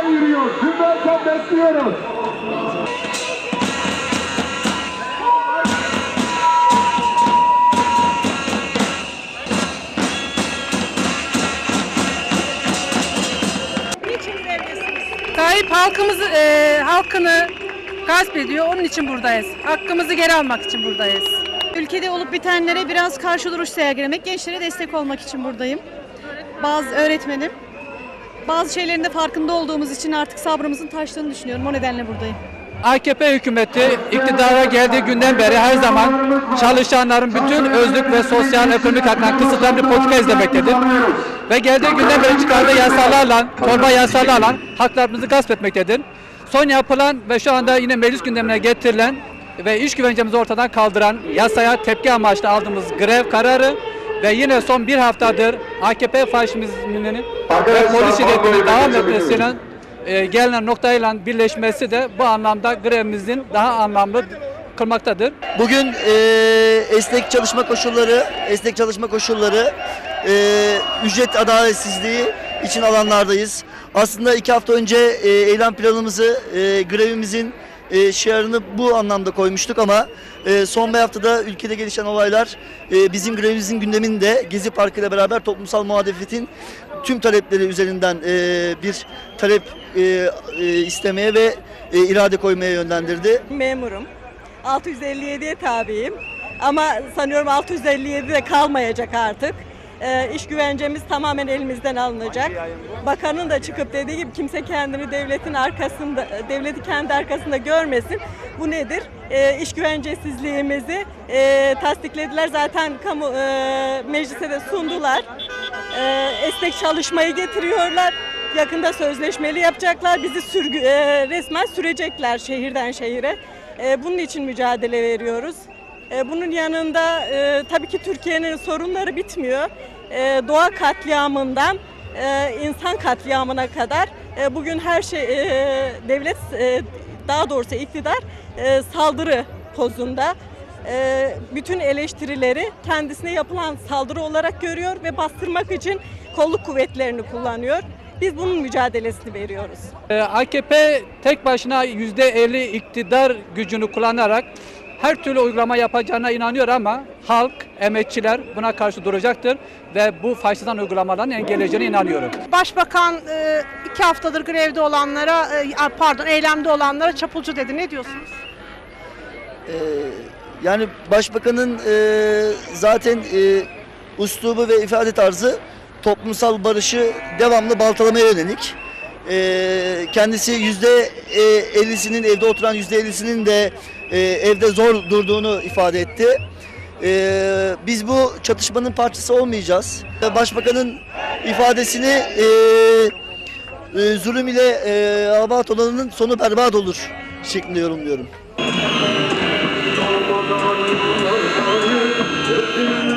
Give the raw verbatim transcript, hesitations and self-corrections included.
Sağdan yürüyor. Tümden bekliyoruz. Tayyip halkımızı, e, halkını gasp ediyor. Onun için buradayız. Hakkımızı geri almak için buradayız. Ülkede olup bitenlere biraz karşı duruş sergilemek, gençlere destek olmak için buradayım. Bazı öğretmenim. Bazı şeylerin de farkında olduğumuz için artık sabrımızın taştığını düşünüyorum. O nedenle buradayım. A K P hükümeti iktidara geldiği günden beri her zaman çalışanların bütün özlük ve sosyal ekonomik haklarına kısıtlayan bir politika izlemektedir. Ve geldiği günden beri çıkardığı yasalarla, torba yasalarla haklarımızı gasp etmektedir. Son yapılan ve şu anda yine meclis gündemine getirilen ve iş güvencemizi ortadan kaldıran yasaya tepki amaçlı aldığımız grev kararı ve yine son bir haftadır A K P faşizminin ve polis şiddetinin devam etmesiyle e, gelinen noktayla birleşmesi de bu anlamda grevimizin daha anlamlı kılmaktadır. Bugün e, esnek çalışma koşulları, esnek çalışma koşulları, e, ücret adaletsizliği için alanlardayız. Aslında iki hafta önce e, eylem planımızı, e, grevimizin e, şiarını bu anlamda koymuştuk ama e, son bir haftada ülkede gelişen olaylar e, bizim grevimizin gündeminde Gezi Parkı ile beraber toplumsal muhalefetin tüm talepleri üzerinden e, bir talep e, e, istemeye ve e, irade koymaya yönlendirdi. Memurum. altı yüz elli yediye tabiyim ama sanıyorum altı yüz elli yedide kalmayacak artık. E, iş güvencemiz tamamen elimizden alınacak. Bakanın da çıkıp dediği gibi kimse kendini devletin arkasında, devleti kendi arkasında görmesin. Bu nedir? E, iş güvencesizliğimizi e, tasdiklediler. Zaten kamu e, meclise de sundular. E, esnek çalışmayı getiriyorlar. Yakında sözleşmeli yapacaklar. Bizi sürgü, e, resmen sürecekler şehirden şehire. E, bunun için mücadele veriyoruz. E, bunun yanında e, tabii ki Türkiye'nin sorunları bitmiyor. E, doğa katliamından e, insan katliamına kadar e, bugün her şey e, devlet e, daha doğrusu iktidar e, saldırı pozunda. E, bütün eleştirileri kendisine yapılan saldırı olarak görüyor ve bastırmak için kolluk kuvvetlerini kullanıyor. Biz bunun mücadelesini veriyoruz. A K P tek başına yüzde elli iktidar gücünü kullanarak her türlü uygulama yapacağına inanıyor ama halk, emekçiler buna karşı duracaktır ve bu faşizan uygulamaların engelleyeceğine inanıyorum. Başbakan e, iki haftadır grevde olanlara, e, pardon eylemde olanlara çapulcu dedi. Ne diyorsunuz? Ee, yani Başbakanın e, zaten e, üslubu ve ifade tarzı toplumsal barışı devamlı baltalamaya yönelik. Ee, kendisi yüzde ellisinin evde oturan yüzde ellisinin de e, evde zor durduğunu ifade etti. Ee, biz bu çatışmanın parçası olmayacağız. Başbakanın ifadesini e, e, zulüm ile e, abat olanın sonu berbat olur şeklinde yorumluyorum.